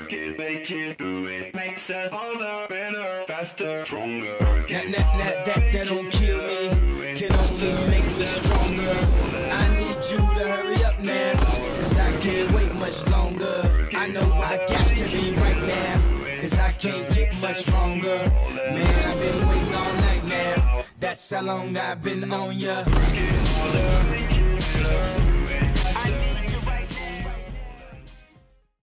Work it, make it, do it. Makes us harder, better, faster, stronger. That don't kill me, can only make me stronger. I need you to hurry up now, cause I can't wait much longer. I know I got to be right now, cause I can't get much stronger. Man, I've been waiting all night now, that's how long I've been on ya.